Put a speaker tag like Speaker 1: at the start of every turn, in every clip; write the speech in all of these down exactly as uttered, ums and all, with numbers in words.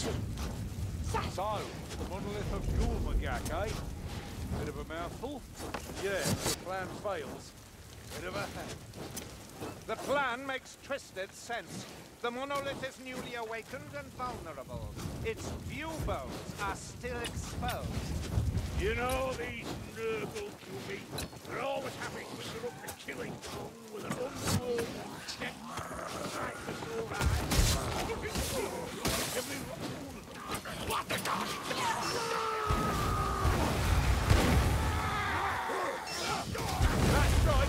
Speaker 1: So, the monolith of Gulmagak, eh? Bit of a mouthful. Yeah, if the plan fails. Bit of a...
Speaker 2: The plan makes twisted sense. The monolith is newly awakened and vulnerable. Its view bones are still exposed.
Speaker 3: You know these Nurgle you meet, they're always happy when you're up to killing with an unworthy check. Right, Mister O'Reilly. You can see every one of them. What the God? That's right.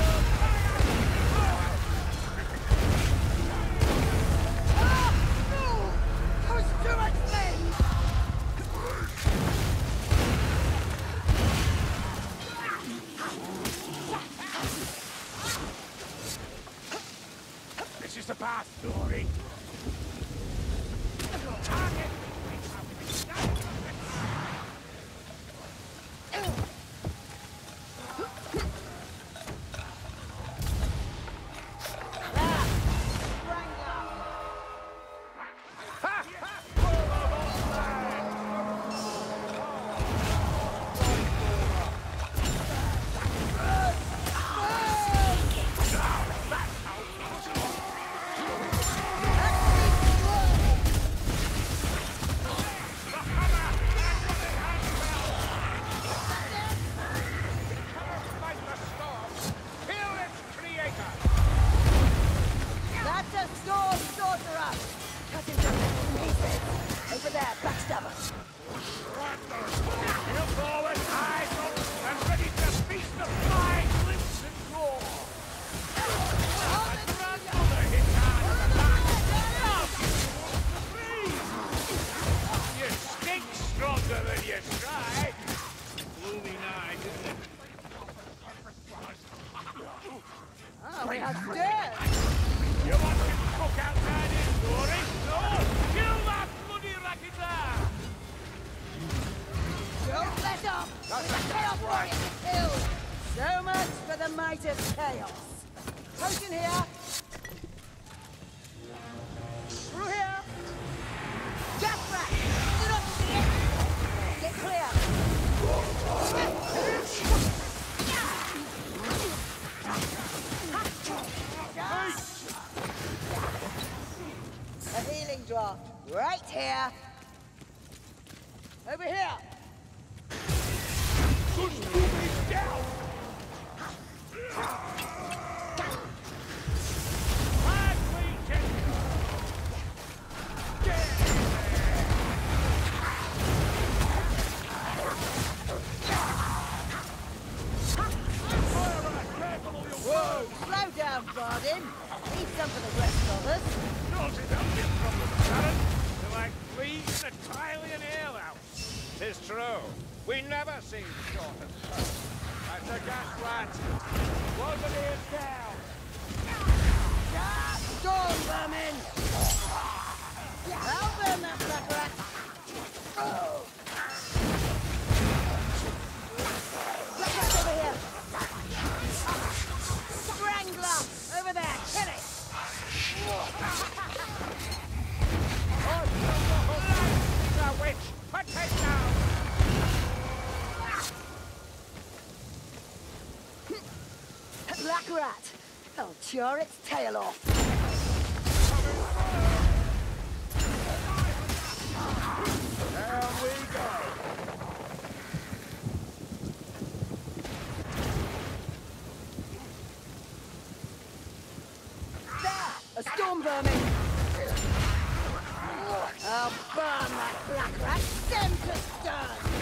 Speaker 3: This is the past, Dory. Target!
Speaker 4: Right here. Over here.
Speaker 3: Good moving down.
Speaker 4: Whoa! Slow down, Bardin. Need some for the rest of us.
Speaker 3: Not enough your problem, Sharon. They're like fleas in a Tylian alehouse.
Speaker 2: Tis true. We never seem short of time. That's a gas rat. Wasn't it down?
Speaker 4: Storm vermin! I'll burn that black rat. Oh. Black rat over here. Strangler! Over there! Kill it!
Speaker 2: The witch! Put it down!
Speaker 4: Black rat! I'll char its tail off.
Speaker 1: Down we go.
Speaker 4: There! A storm vermin! I'll burn that black rat stem to stern!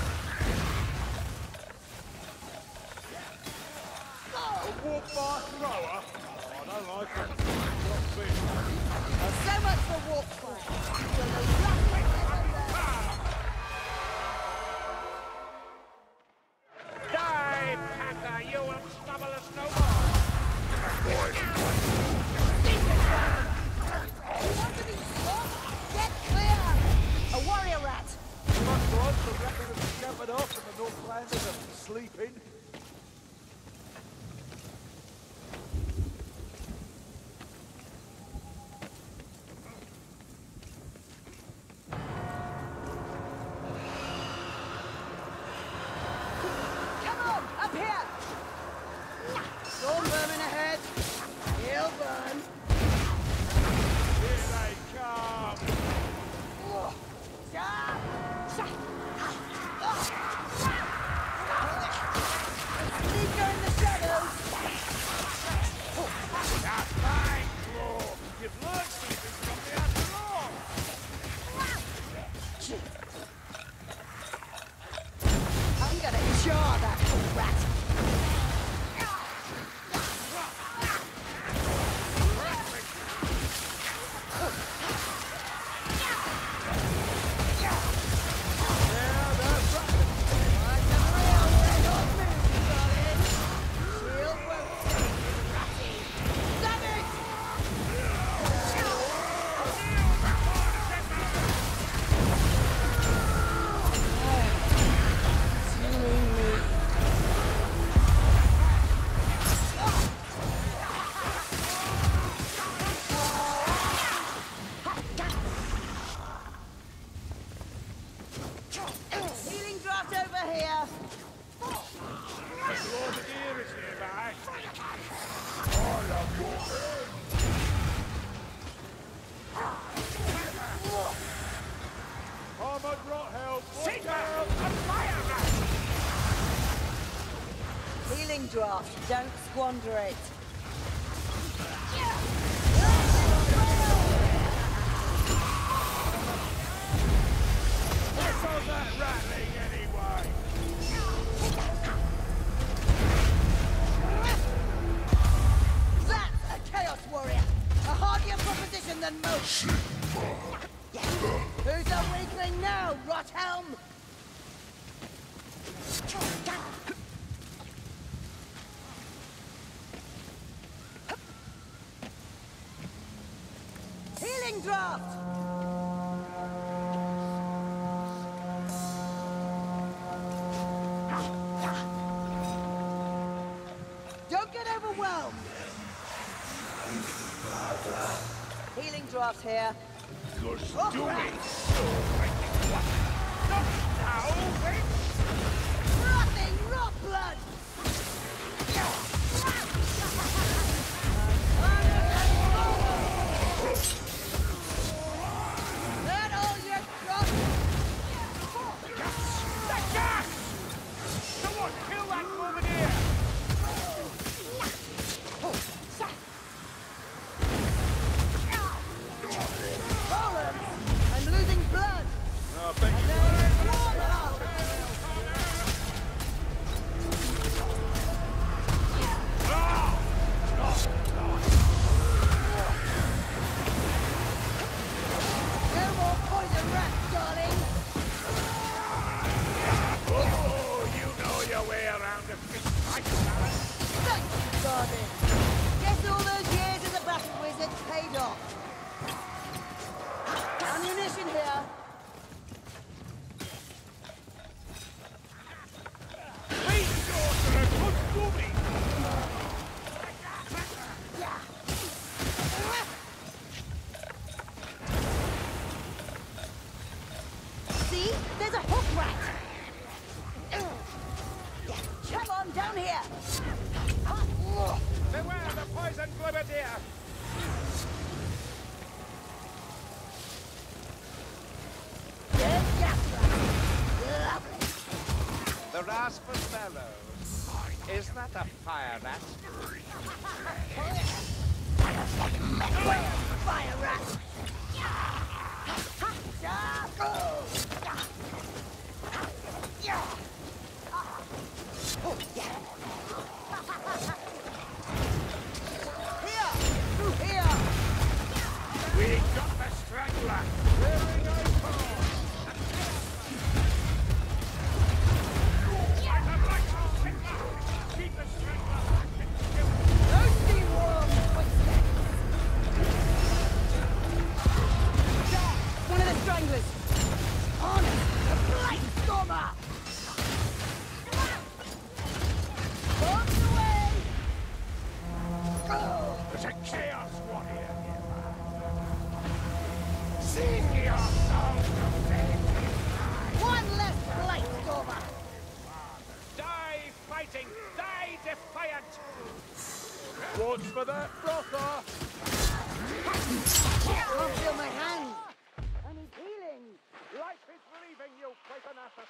Speaker 1: A walk bar thrower? Oh, I don't like it.
Speaker 4: Well, so much for warp fire. You're the last one
Speaker 2: Die, Packer! You will trouble us no more!
Speaker 4: Get clear! A warrior rat!
Speaker 1: Must want to reckon of scampered off and the Northlanders are sleeping.
Speaker 4: draft. Don't squander it.
Speaker 3: What's all that rattling anyway?
Speaker 4: That's a Chaos Warrior! A hardier proposition than most! Who's a weakling now, Rothelm? Healing draft! Don't get overwhelmed! Healing draft here.
Speaker 3: You're
Speaker 4: Oh,
Speaker 3: stupid.
Speaker 4: crap.
Speaker 3: Not now, bitch.
Speaker 4: Rotting rot blood! That all you got?
Speaker 3: The gas! Someone kill that Bombardier!
Speaker 4: Roland! I'm losing blood!
Speaker 1: No, I bet you
Speaker 4: There's one out! No more poison rats, darling!
Speaker 3: Oh, you know your way around a fist fight, Baron.
Speaker 4: Thank you, Garden! Guess all those years as a battle wizard paid off. Ammunition here.
Speaker 3: Please, daughter, a good movie.
Speaker 4: See? There's a hook rat! Come on, down here!
Speaker 2: Beware the poison Bombardier!
Speaker 4: There's gas rat! Lovely!
Speaker 2: The Rasmus bellows. Is that a fire rat?
Speaker 4: Fire rat! Here! Through here!
Speaker 3: We got the strangler.
Speaker 2: Wearing a fall!
Speaker 3: Keep the strangler back and kill him.
Speaker 4: Thirsty worm footsteps! There! One of the stranglers! On it! The Blight Stormer! Bombs away! Oh!
Speaker 3: There's a chaos warrior nearby. Seek your soul to fame.
Speaker 4: One less Blight Stormer!
Speaker 2: Die fighting! Die defiant!
Speaker 1: watch for that frother.
Speaker 4: Can't feel my hands! I need healing!
Speaker 2: Life is leaving you, Poisonatus!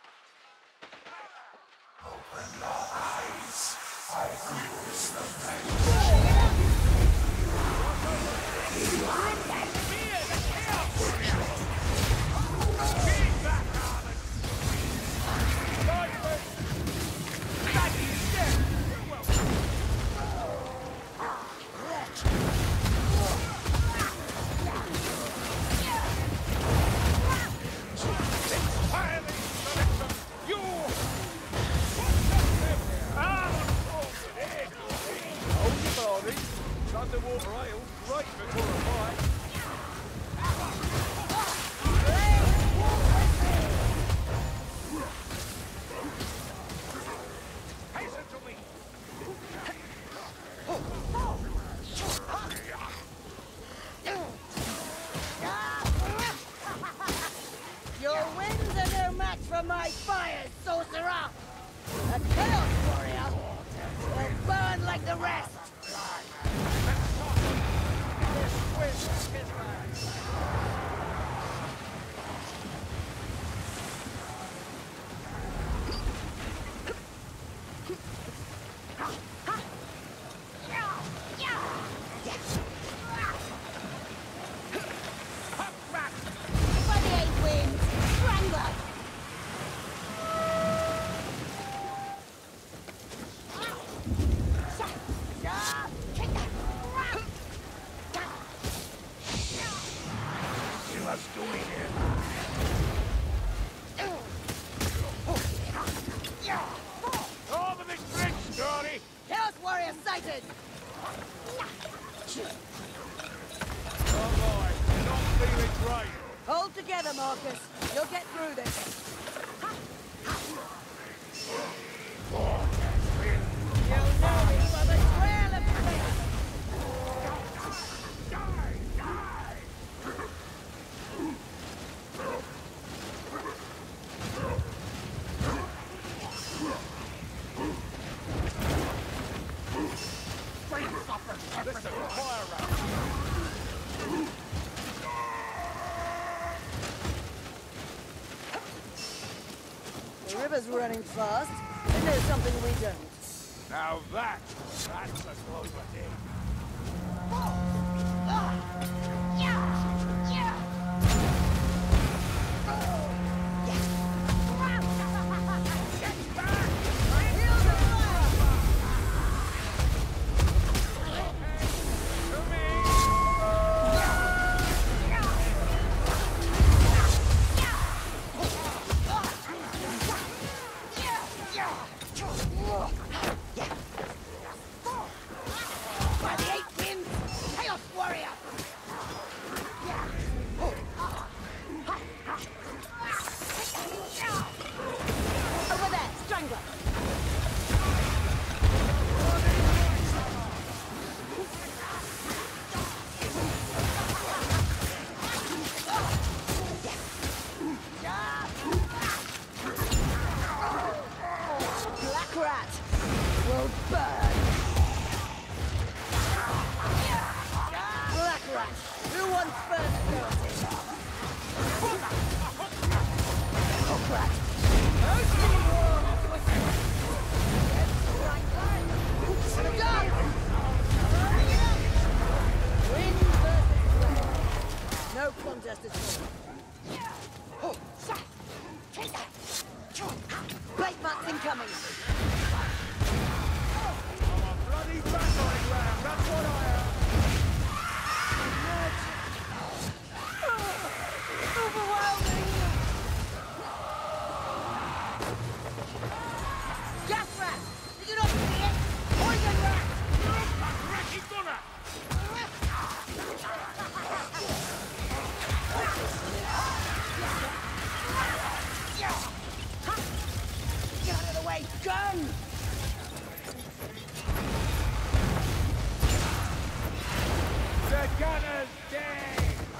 Speaker 1: Underwater ale, great before a fight.
Speaker 2: Hasten to me!
Speaker 4: Your winds are no match for my fire, sorcerer! A Chaos Warrior will burn like the rest!
Speaker 3: us doing it. Over this bridge, Scotty!
Speaker 4: Chaos Warrior sighted!
Speaker 1: Alright, not feeling great.
Speaker 4: Hold together, Marcus. You'll get through this. You'll know me for the trail of chaos.
Speaker 1: Listen, fire round.
Speaker 4: The river's running fast, and there's something we don't.
Speaker 1: Now that, that's a clover dig.
Speaker 4: By the eight winds, Chaos Warrior! Over there, Strangler! Black Rat will burn! Black Rat, who wants first ability? Black Rat, Ocean War! Done! Wind versus wind. No contest at all. Blake Matt's incoming!
Speaker 1: I'm a bloody battering ram, that's what I am.
Speaker 4: Overwhelming! Gas rat! Did you not see it? Poison rat!
Speaker 3: Ricky Gunner!
Speaker 4: Get out of the way! Gun!
Speaker 1: The gunner's dead.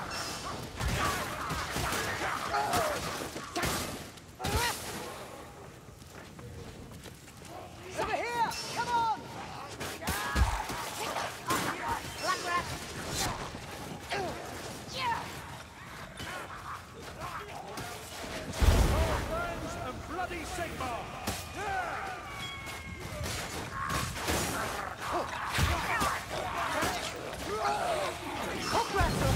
Speaker 4: Over here! Come on! Black rat!
Speaker 1: Our friends and bloody Sigmar.
Speaker 4: Hook rats are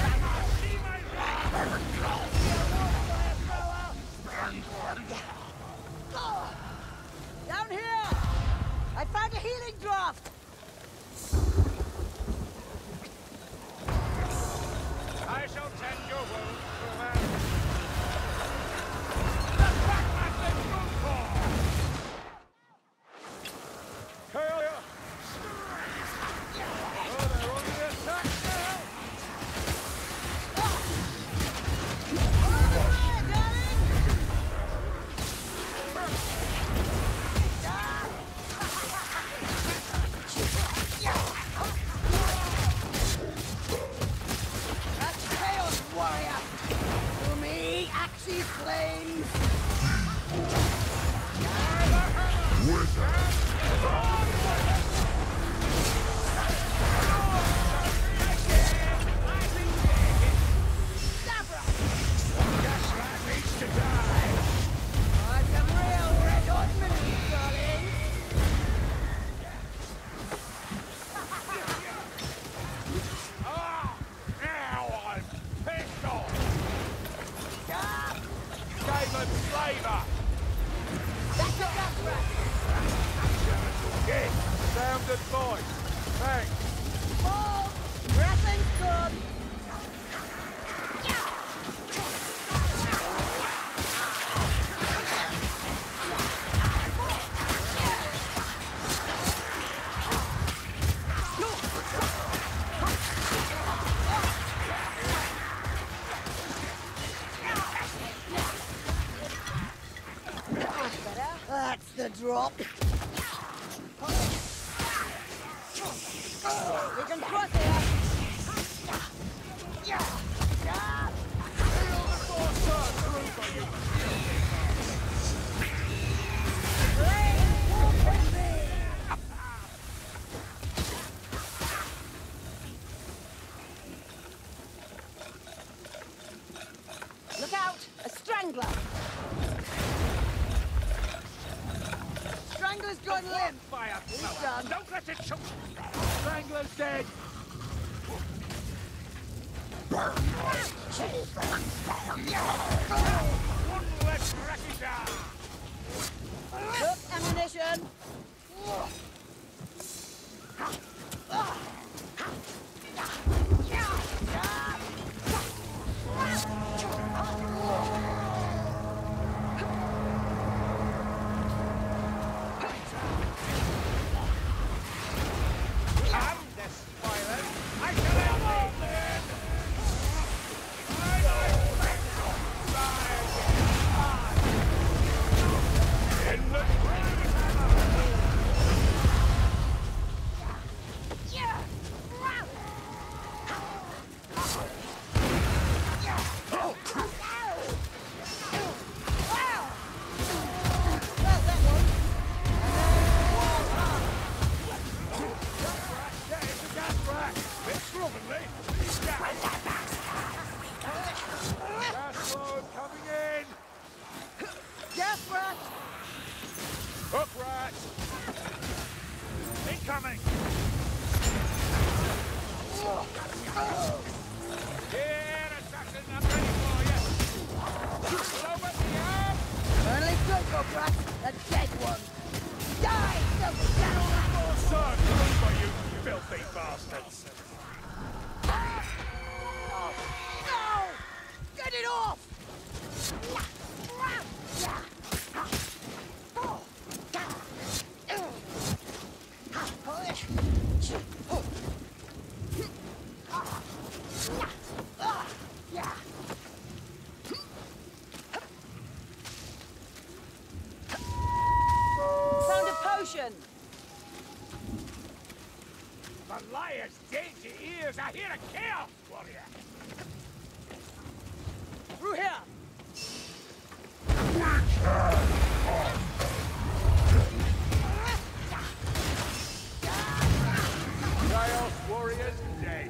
Speaker 4: back! Down here! I found a healing draft!
Speaker 2: I shall tend your wound, crewman.
Speaker 1: Carl! Oh, they're on the attack now.
Speaker 4: That's Chaos Warrior! To me, Axis Flames! Sabra!
Speaker 3: Gaslight needs to die!
Speaker 4: Oh, some real red hot minutes, darling!
Speaker 3: Ah! Now I'm pissed off!
Speaker 1: Demon Slaver!
Speaker 4: That's a gas rat!
Speaker 3: Dead!
Speaker 1: Sound advice. Thanks.
Speaker 4: Fall! Breath and good! a drop. We can cross here. Look out! A strangler! Strangler's gone limp!
Speaker 2: Fire!
Speaker 4: He's done.
Speaker 2: Don't let it shoot!
Speaker 1: Strangler's dead.
Speaker 3: One less racket down.
Speaker 4: Look, ammunition!
Speaker 2: I'm the spoiler! I shall help thee!
Speaker 3: In the
Speaker 4: That's that one.
Speaker 3: Yeah, it's a gas rack. Bit slovenly.
Speaker 1: Gas load coming in.
Speaker 4: Gas rat!
Speaker 1: Hook rat.
Speaker 3: Incoming.
Speaker 2: Here, assassin, I'm ready for you! Blow up the arm!
Speaker 4: Only good, hook rat! A dead one! Die, silver shadow rat!
Speaker 3: More sun coming for you, filthy bastards.
Speaker 4: No! Get it off! Found a potion!
Speaker 3: The liar's dainty ears. I hear a chaos warrior.
Speaker 4: Through here!
Speaker 1: Chaos warriors dead.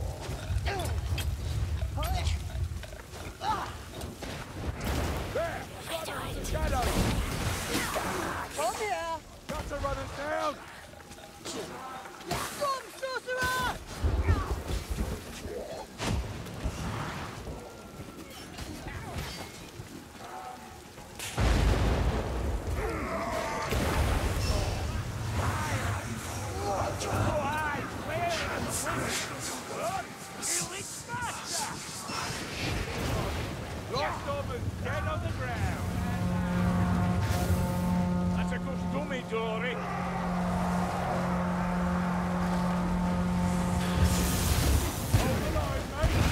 Speaker 1: There. Brothers of shadow.
Speaker 4: Come here!
Speaker 1: Guts are running down.
Speaker 4: Storm sorcerer!
Speaker 1: Lost Stormers dead on the ground.
Speaker 3: That's a good dummy, Dory.
Speaker 1: Hold the line, mate.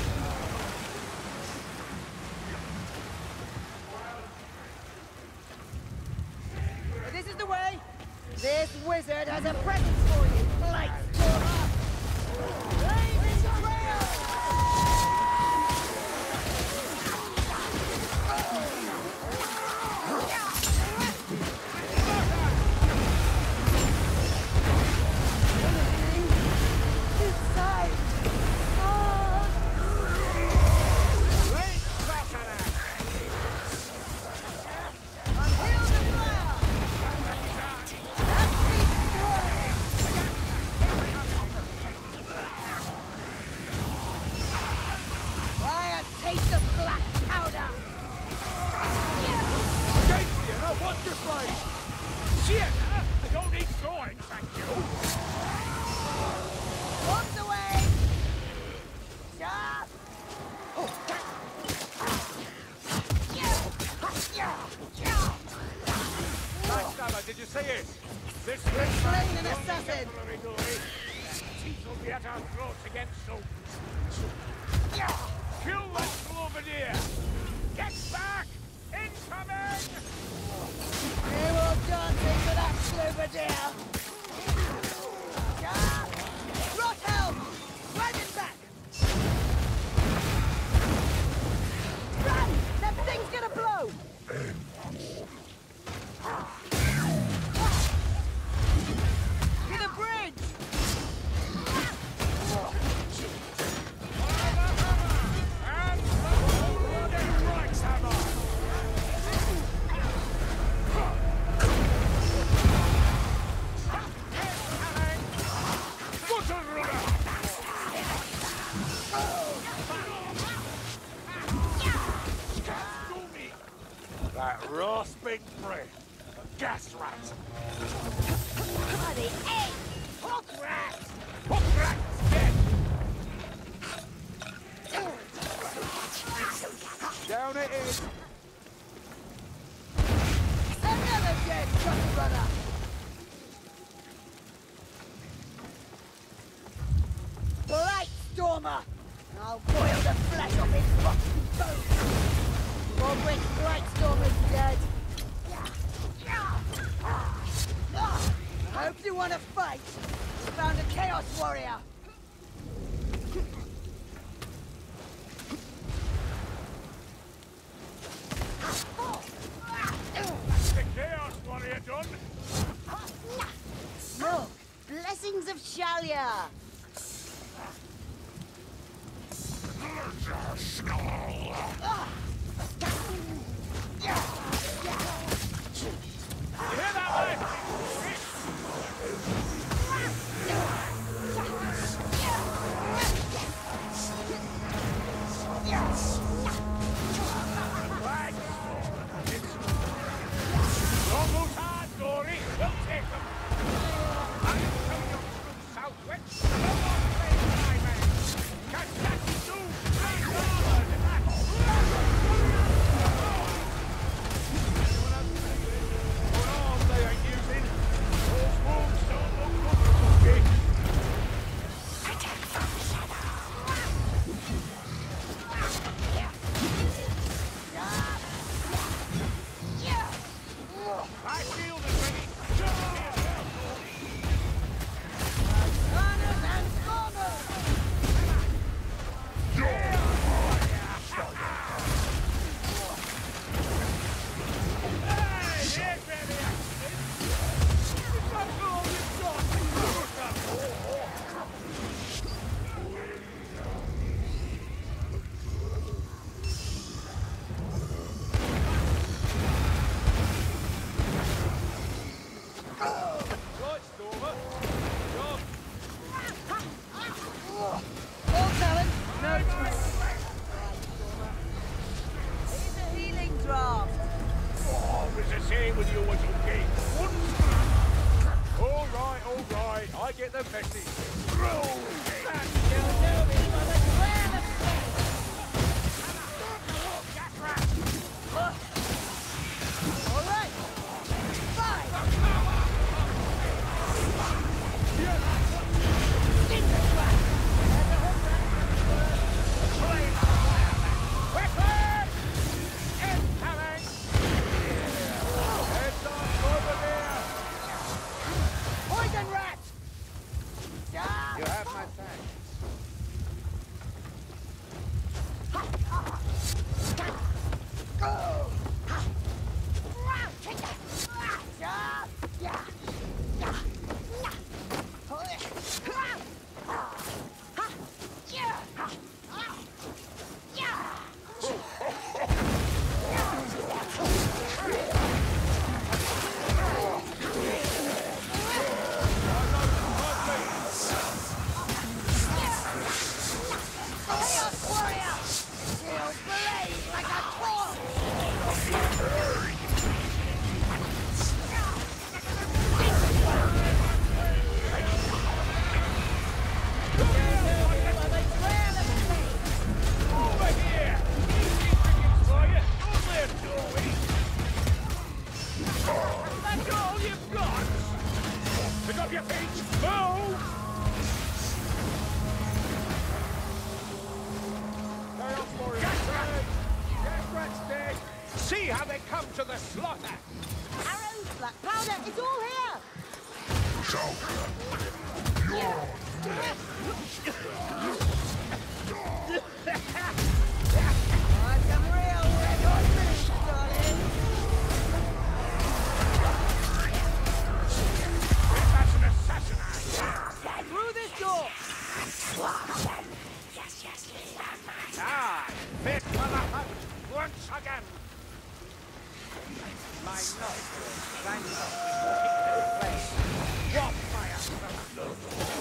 Speaker 4: This is the way! This wizard has a present for you, Blight Scorer! Blazing Trail! Inside! Ah!
Speaker 2: Great sorcerer!
Speaker 4: Unveil the fire! That beats Warrior! Try a taste of black powder!
Speaker 1: Gates here, now watch your blade.
Speaker 3: Shit! I don't need throwing, thank you.
Speaker 4: Bombs away! Sharp!
Speaker 1: Nice stabber, did you see it?
Speaker 3: This
Speaker 4: Slain
Speaker 3: ring
Speaker 4: an assassin!
Speaker 3: temporary, Dory. Teeth will be at our throats again soon. Kill that Cloverdale! Get back! Incoming!
Speaker 4: They will dance
Speaker 1: That rasping breath. A gas rat.
Speaker 4: Bloody egg! Hook rat!
Speaker 3: Hook rat's dead!
Speaker 1: Down it is.
Speaker 4: Another dead truck brother! Blight Stormer! I'll boil the flesh off his rotten bones! Roderick Blight Stormer's dead! Hope you want to fight! Found a Chaos Warrior!
Speaker 3: The Chaos Warrior done!
Speaker 4: Look! Blessings of Shalia!
Speaker 3: You hear that, mate? Don't lose heart, Dory. We'll take them. I'll tell you through Southwest. No more plays, my man. Catch that soon. Raise armor. What arms they are using? Those wolves don't look good, okay? My shield is ready. Just be yourself.
Speaker 4: Gunners and bombers!
Speaker 3: Hey, here's where the action is. Is that all you've got?
Speaker 1: Right, Stormer. Job.
Speaker 4: All talent, no trouble. Here's a healing draft.
Speaker 3: Oh, it's the same with you as okay.
Speaker 1: All right, all right. I get the message.
Speaker 3: Roll!
Speaker 4: You'll know me by the trail of flame. All right. Five. In the trap. There's a hook rat.
Speaker 3: Weapon! Incoming!
Speaker 1: Heads up over there.
Speaker 4: Poison rat. Ah!
Speaker 2: You have my thanks.
Speaker 4: Chaos Warrior! He'll blaze like a torch!
Speaker 3: Over here! Easy pickings for you. Only a doorway. That's all you've got? Pick up your feet. Move!
Speaker 1: Chaos Warrior.
Speaker 3: Gas rat! Gas rat's dead. See how they come to the slaughter.
Speaker 4: Arrows, black powder, it's all here! Want some real red hot finish, darling?
Speaker 3: That's an assassinate.
Speaker 4: Through this door!
Speaker 2: Ah, fit for the hunt once again. My nostrils thank you for hitting place. What fire!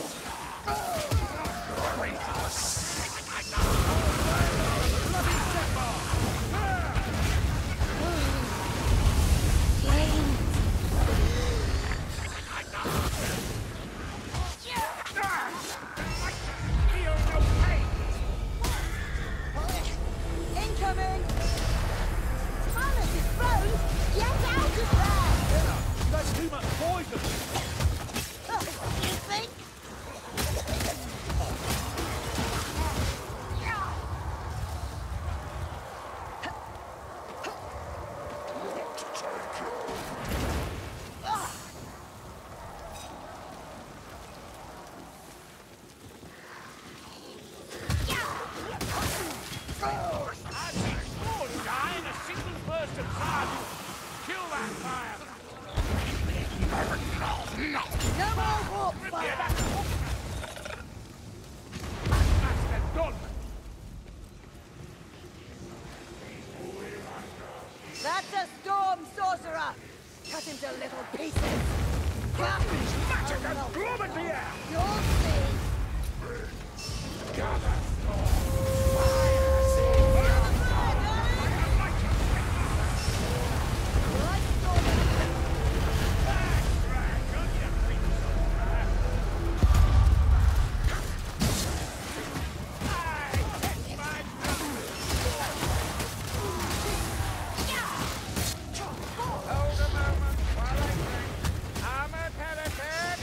Speaker 3: I've seen scores die in a single burst of fire. Kill that fire!
Speaker 4: No more warp
Speaker 3: Yeah,
Speaker 4: fire!
Speaker 3: that's That's the gun!
Speaker 4: That's a storm sorcerer! Cut him to little pieces! Cut!
Speaker 3: Magic and plummet the air!
Speaker 4: You'll see!
Speaker 3: Gather
Speaker 4: Light storm!
Speaker 2: Hold a moment while I drink. I'm a heretic.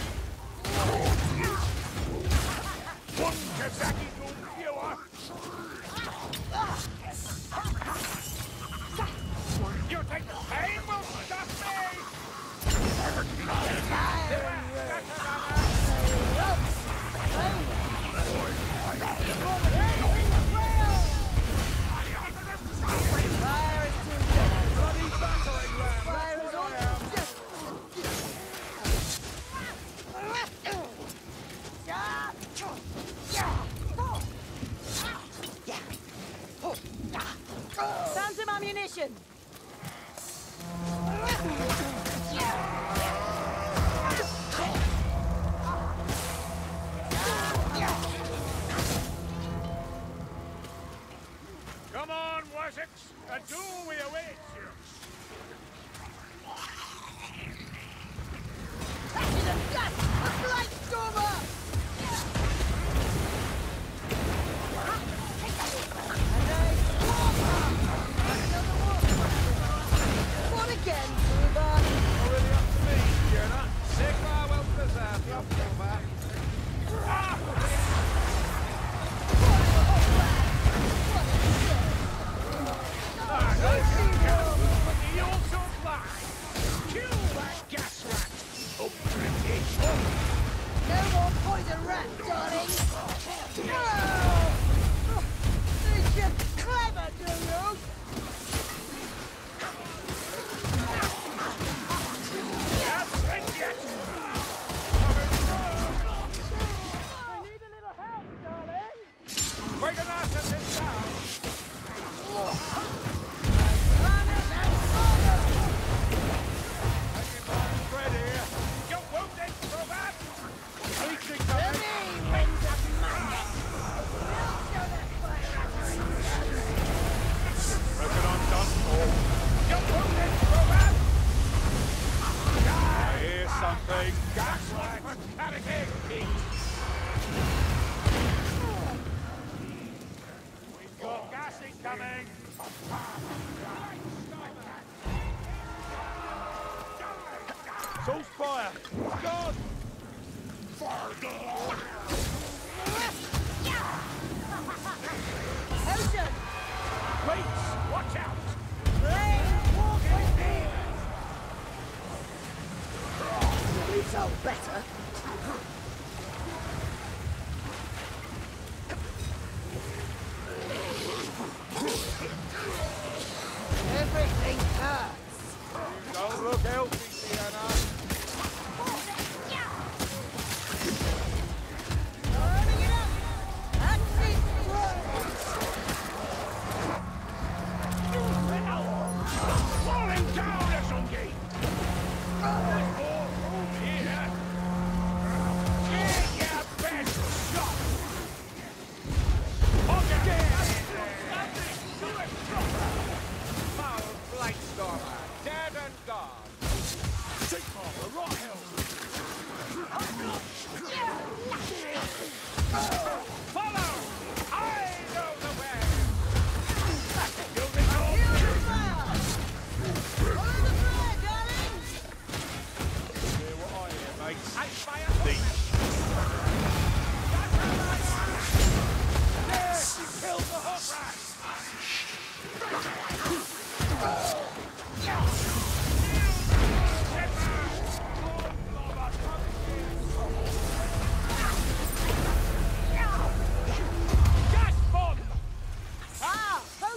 Speaker 3: one Kazaki gun viewer! You think the pain will stop me?
Speaker 4: Fire is too good!
Speaker 1: Bloody battering ram!
Speaker 4: Fire is all just... Found some ammunition!
Speaker 3: Come on, Wessex! A duel we awaits you!
Speaker 4: Ashes and dust! A blight stormer! And a warper! Another warper! What again, Ruben?
Speaker 1: Already up to me, Fiona.
Speaker 2: Sigmar will preserve your silver.
Speaker 3: He also flies! Kill that gas rat! Oh, British!
Speaker 4: No more poison rat, darling! No! Think you're clever, do you?
Speaker 3: Yes, and yet!
Speaker 4: I need a little help, darling!
Speaker 2: We're gonna have to sit down.
Speaker 1: Fred here.
Speaker 3: You're wounded, Robert!
Speaker 1: Easy
Speaker 4: To
Speaker 1: coming.
Speaker 4: me, winds of madness! We'll show that fire!
Speaker 1: Reckon I'm done for.
Speaker 3: You're wounded, Robert!
Speaker 1: I hear something.
Speaker 3: Gas rat for carrying, Pete! We've got gas incoming!
Speaker 1: Source fire. God.
Speaker 4: Ocean!
Speaker 3: Wait! Watch out!
Speaker 4: Flame walking beams! You felt better. Everything hurts.
Speaker 1: Don't look healthy, Fiona.
Speaker 4: Burning it up! That's it!
Speaker 3: Falling down, Esongi! There's more room here! Get your best shot! Again!
Speaker 2: Foul blight stormer, dead and gone.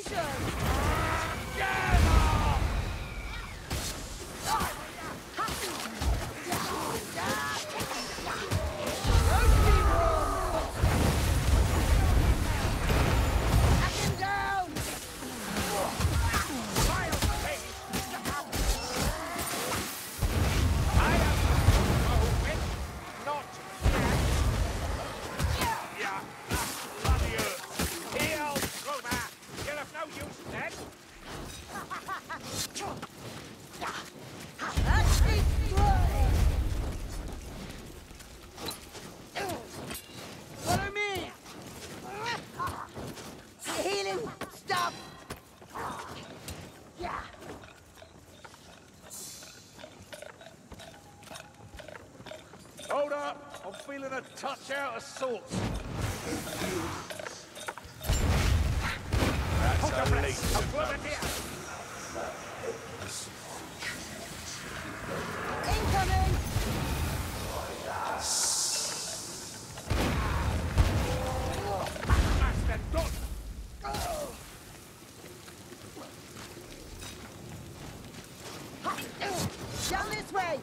Speaker 1: Hold up, I'm feeling a touch out of sorts. That's a least of
Speaker 4: Incoming!
Speaker 3: Master done.
Speaker 4: Down this way!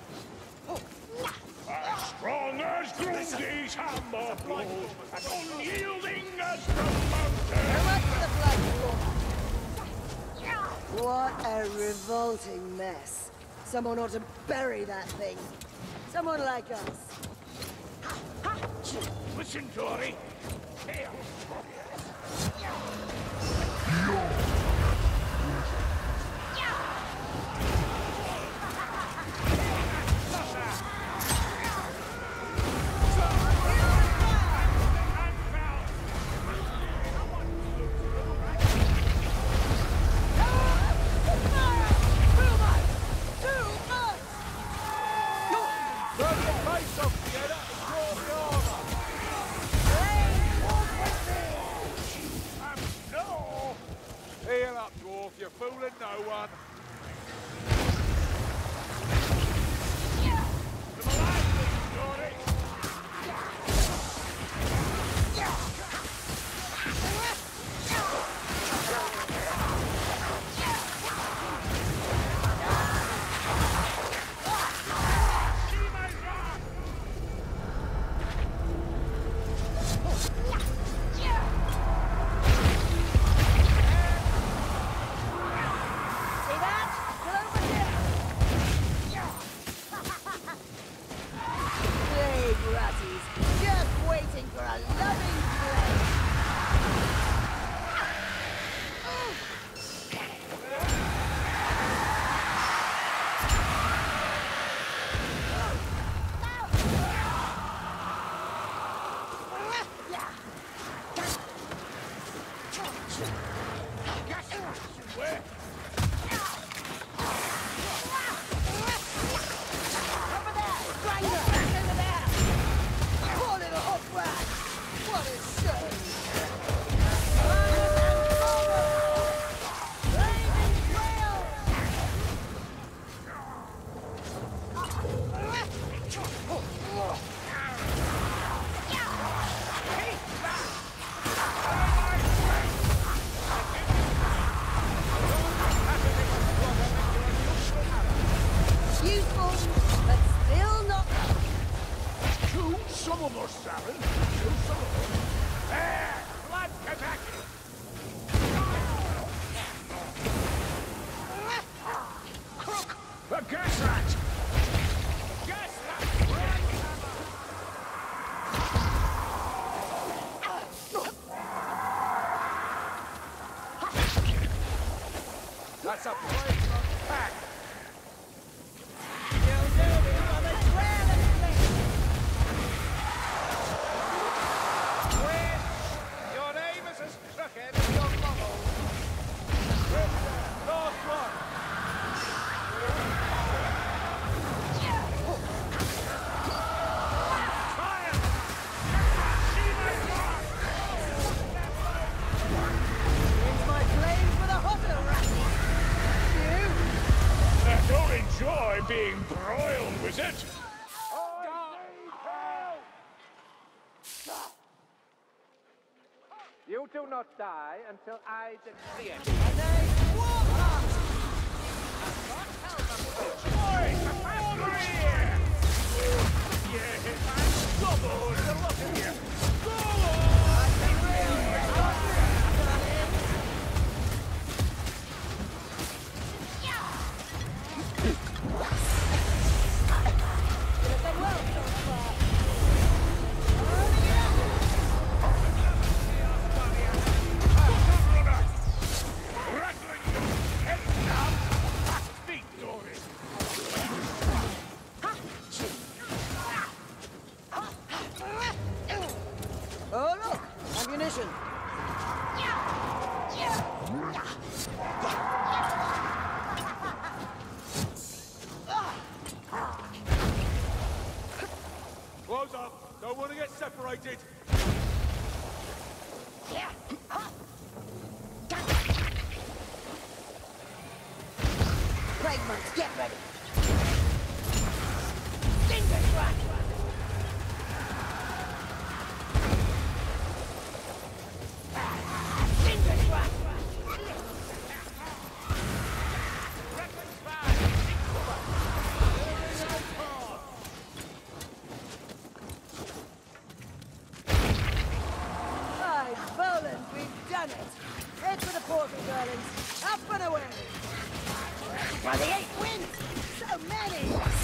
Speaker 3: As strong as Grundy's hammer blow, as unyielding as the mountain.
Speaker 4: So much for the blood. What a revolting mess. Someone ought to bury that thing. Someone like us.
Speaker 3: Listen, Dory. Here.
Speaker 1: Heal up, dwarf, you're fooling no one.
Speaker 3: To the last thing, Dory.
Speaker 1: That's a brave pack.
Speaker 2: Your aim is as crooked as your model.
Speaker 1: Last one.
Speaker 4: Use my flames for the hotter ratty. You?
Speaker 3: I don't enjoy being broiled with it.
Speaker 1: You two
Speaker 2: not die until I decree it.
Speaker 4: And they walk up!
Speaker 3: Oi! Over here! Yeah, I'm double to look at you! Go on!
Speaker 4: You've done well so far.
Speaker 3: Rattling you! Head down! Back feet, Dory!
Speaker 4: Oh, look! Ammunition!
Speaker 1: Close up. Don't want to get separated.
Speaker 4: Fragments, get ready! Finger truck! Finger truck! By Boland, we've done it! Head for the portal, darlings! Up and away! For the eight wins! So many!